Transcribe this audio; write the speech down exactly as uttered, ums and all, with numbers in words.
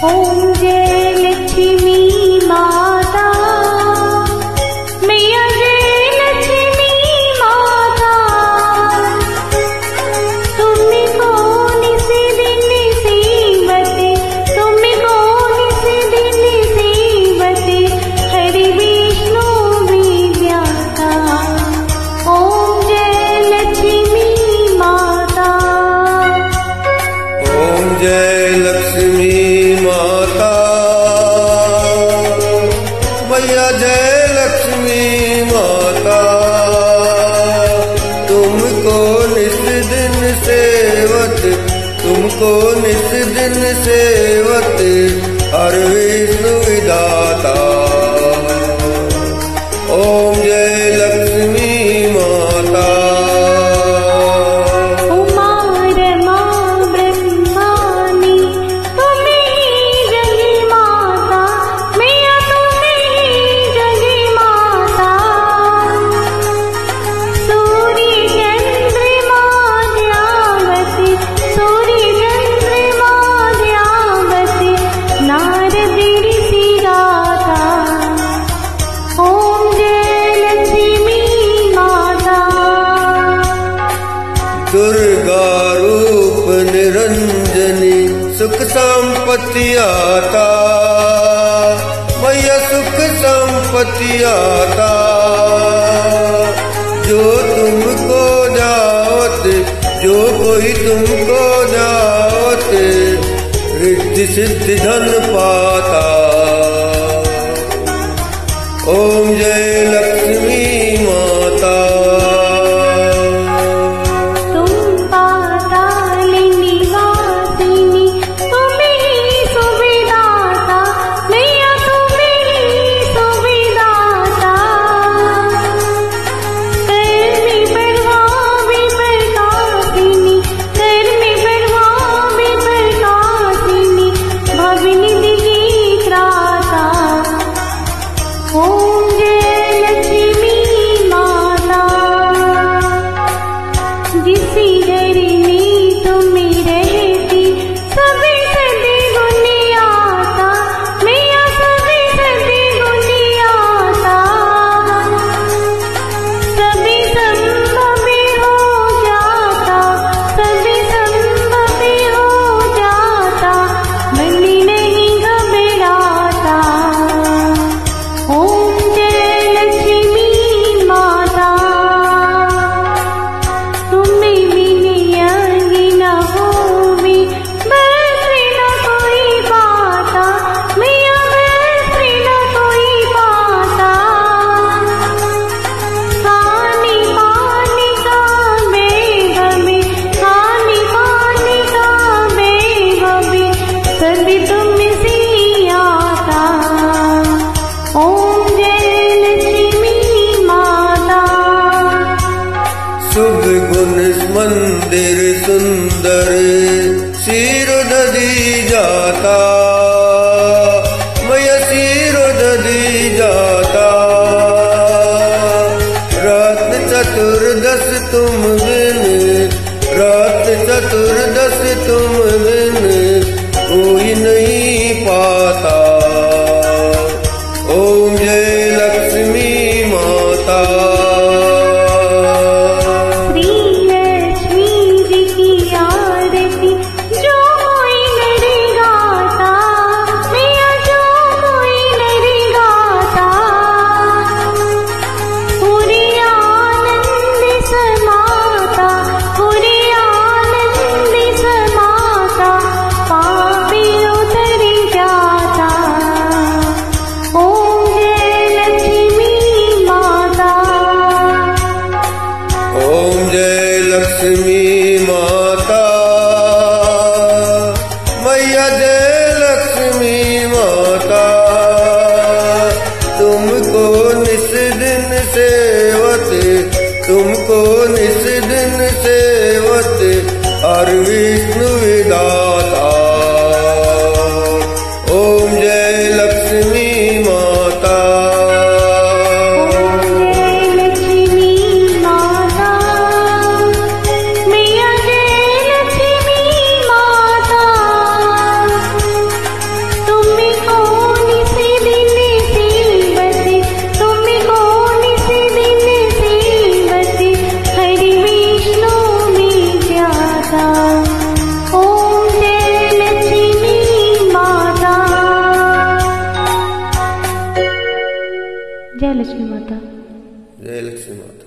ओम जय लक्ष्मी माता, मैया जय लक्ष्मी माता, तुमको निस दिन सेवते, तुमको निस दिन सेवते, हरि विष्णु विद्याता। ओम जय लक्ष्मी माता, ओम जय लक्ष्मी माता, मैया जय लक्ष्मी माता, तुमको निस दिन सेवत, तुमको निस दिन सेवत, हर विष्णु विधाता। ओम जय लक्ष्मी माता, दुर्गा रूप निरंजनी सुख संपत्ति आता, मैया सुख संपत्ति आता। जो तुमको जावत, जो कोई तुमको जावत, रिद्धि सिद्धि धन पाता। ओम जय लक्ष्मी माता, शुभ गुण मंदिर सुंदर सिर ददी जाता, मैया सिर ददी जाता। रात चतुर्दश तुम बिन, रात चतुर्दश तुम बिन कोई नहीं पाता। ओम जय लक्ष्मी माता, लक्ष्मी माता, मैया जय लक्ष्मी माता, तुमको निस दिन सेवत, तुमको निस दिन सेवत, हर विष्णु विधाता। ओम जय लक्ष्मी माता, मैया जय लक्ष्मी माता। लक्ष्मी माता। जय लक्ष्मी माता।